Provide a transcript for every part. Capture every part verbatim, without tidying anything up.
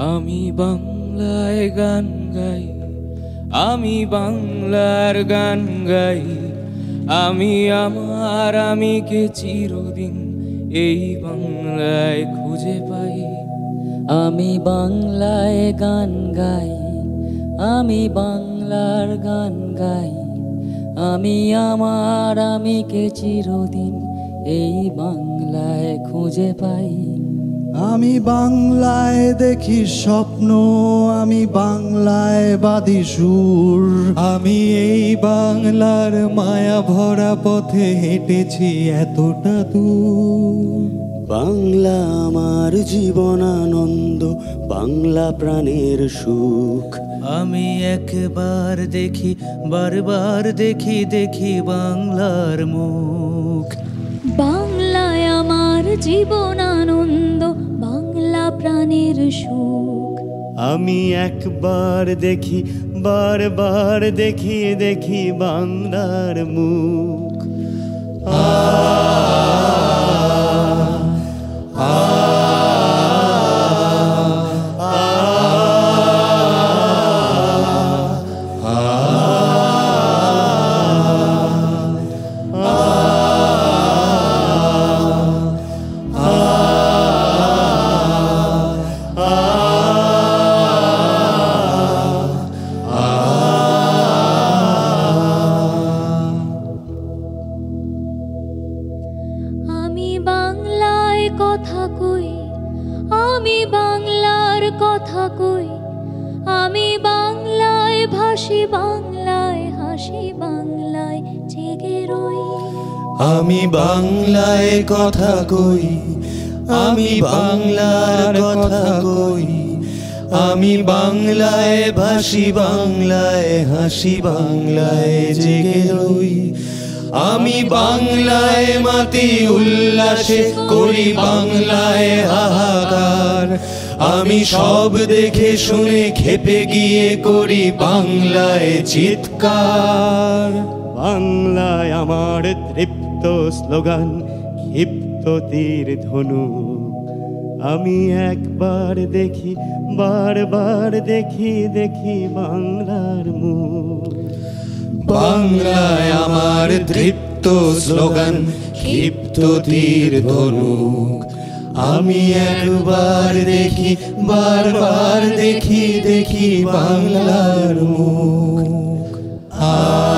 আমি বাংলায় গান গাই, আমি বাংলার গান গাই, আমি আমার আমিকে চিরদিন এই বাংলায় খুঁজে পাই। আমি বাংলায় গান গাই, আমি বাংলার গান গাই, আমি আমার আমিকে চিরদিন এই বাংলায় খুঁজে পাই। আমি বাংলায় দেখি স্বপ্ন, আমি বাংলায় বাঁধি সুর, আমি এই বাংলার মায়া ভরা পথে হেঁটেছি এতটা দূর। বাংলা আমার জীবন আনন্দ, বাংলা প্রাণের সুখ। আমি একবার দেখি, বারবার দেখি, দেখি বাংলার মুখ। বাংলায় আমার জীবন আনন্দ, বাংলা প্রাণের সুখ। আমি একবার দেখি, বারবার দেখি, দেখি বাংলার মুখ। আ কথা কই, আমি বাংলার কথা কই, আমি বাংলায় ভাসি, বাংলায় হাসি, বাংলায় জেগে রই। আমি বাংলায় কথা কই, আমি বাংলার কথা কই, আমি বাংলায় ভাসি, বাংলায় হাসি, বাংলায় জেগে রই। আমি বাংলায় মাতি উল্লাসে করি, বাংলায় হাহাকার। আমি সব দেখে শুনে খেপে গিয়ে করি বাংলায় চিৎকার। বাংলায় আমার তৃপ্ত স্লোগান, ক্ষিপ্ত তীর ধনু। আমি একবার দেখি, বারবার দেখি, দেখি বাংলার মুখ। বাংলায় আমার তৃপ্ত স্লোগান, ক্ষিপ্ত তীর ধনুক। আমি একবার দেখি, বারবার দেখি, দেখি বাংলার মুখ। আ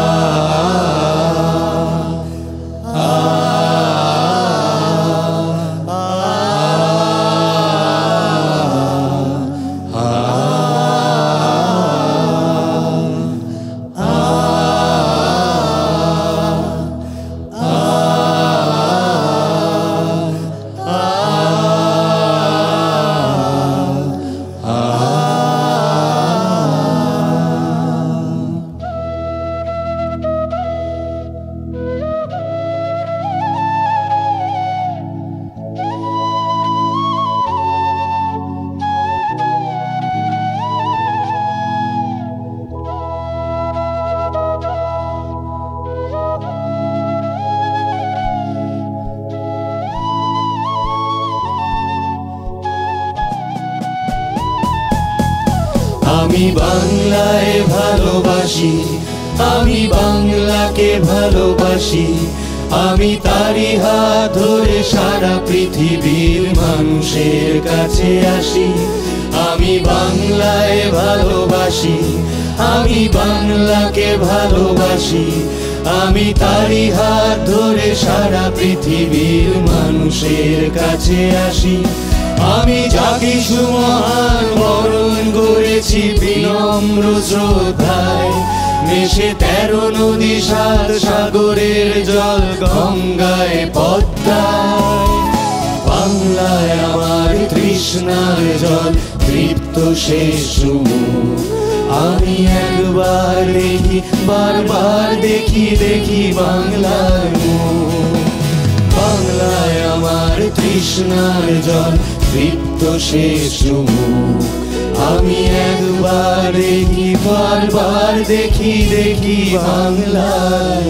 আমি বাংলায় ভালোবাসি, আমি বাংলাকে ভালোবাসি, আমি তারি হাত ধরে সারা পৃথিবীর মানুষের কাছে আসি। আমি বাংলায় ভালোবাসি, আমি বাংলাকে ভালোবাসি, আমি তারি হাত ধরে সারা পৃথিবীর মানুষের কাছে আসি। আমি যাকে সুমহান বরণ করেছি বিনম্র শ্রদ্ধায়, মেশে তেরো নদী সাত সাগরের জল গঙ্গায় পদ্মায়। বাংলায় আমার তৃষ্ণার জল তৃপ্ত শেষ মুখ। আমি একবার দেখি, বারবার দেখি, দেখি বাংলার মুখ। বাংলায় আমার তৃষ্ণার জল তৃপ্ত শেষ মুখ। আমি একবার দেখি, বারবার দেখি, দেখি বাংলার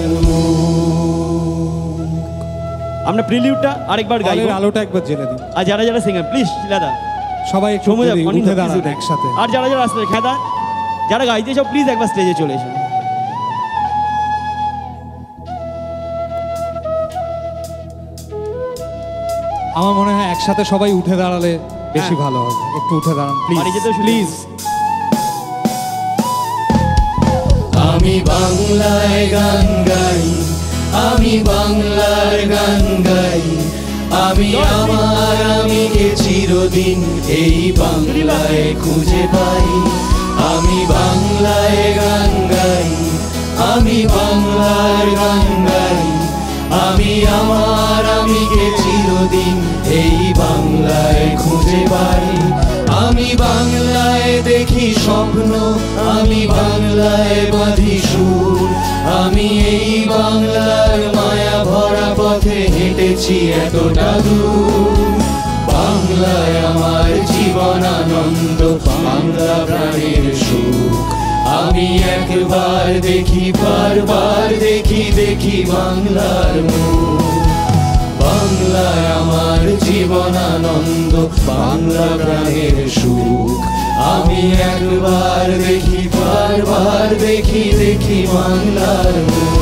মুখ। আমরা প্রিলিউডটা আরেকবার গাই, আলোটা একবার জেলে দিই। আর যারা যারা সিঙ্গার প্লিজ দাদা সবাই একটু সৌম্য দা, যদি অনিল দা, উঠে please দাঁড়ান উঠে। একসাথে। আর যারা যারা আসলে খেদা যারা গাইতে সব প্লিজ একবার স্টেজে চলে এসো। আমার মনে হয় একসাথে সবাই উঠে দাঁড়ালে বেশি হ্যাঁ। ভালো হবে। একটু উঠে দাঁড়ান বাড়ি প্লিজ যেতেও সুযোগ প্লিজ। আমি বাংলায় গান গাই, আমি বাংলার গান গাই, আমি আমার আমিকে চিরদিন এই বাংলায় খুঁজে পাই। আমি বাংলায় গান গাই, আমি বাংলার গান গাই, আমি আমার আমিকে চিরদিন এই বাংলায় খুঁজে পাই। আমি বাংলায় দেখি স্বপ্ন, আমি বাংলায় বাঁধি সুর, আমি এই বাংলার মায়া ভরা পথে হেঁটেছি এতটা দূর। বাংলায় আমার জীবন আনন্দ, বাংলা প্রাণের সুখ। আমি একবার দেখি, বারবার দেখি, দেখি বাংলার মুখ। বাংলায় আমার জীবন আনন্দ, বাংলা প্রাণের সুখ। আমি একবার দেখি, বারবার দেখি, দেখি বাংলার মুখ।